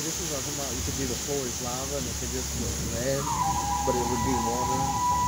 this is what I'm talking about. You could do the floor is lava and it could just look red, but it would be water.